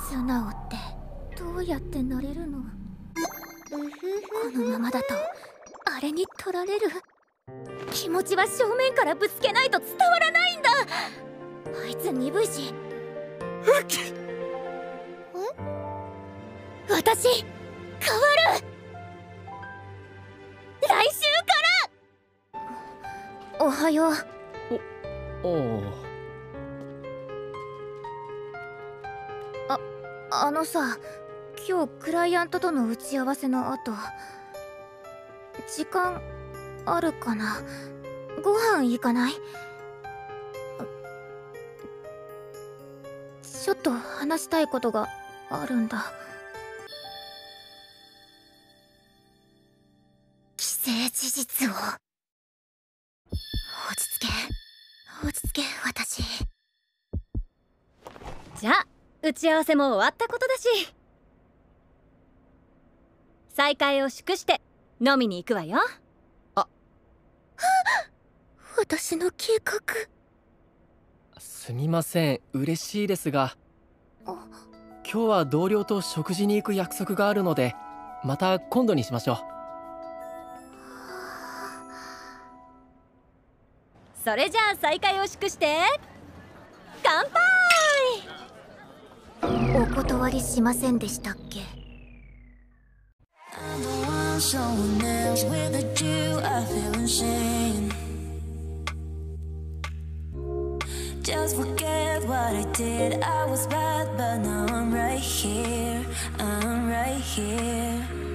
素直ってどうやってなれるの？このままだとあれに取られる。気持ちは正面からぶつけないと伝わらないんだ。あいつ鈍いし。私変わる。来週からおはよう。 おお。 あのさ、今日クライアントとの打ち合わせの後時間あるかな？ご飯行かない？ちょっと話したいことがあるんだ。既成事実を。落ち着け私。 じゃあ打ち合わせも終わったことだし、再会を祝して飲みに行くわよ。 私の計画。 すみません、嬉しいですが、今日は同僚と食事に行く約束があるので、また今度にしましょう。 それじゃあ再会を祝して乾杯。 お断りしませんでしたっけ ？Just forget what I did. I was bad, but now I'm right here. I'm right here.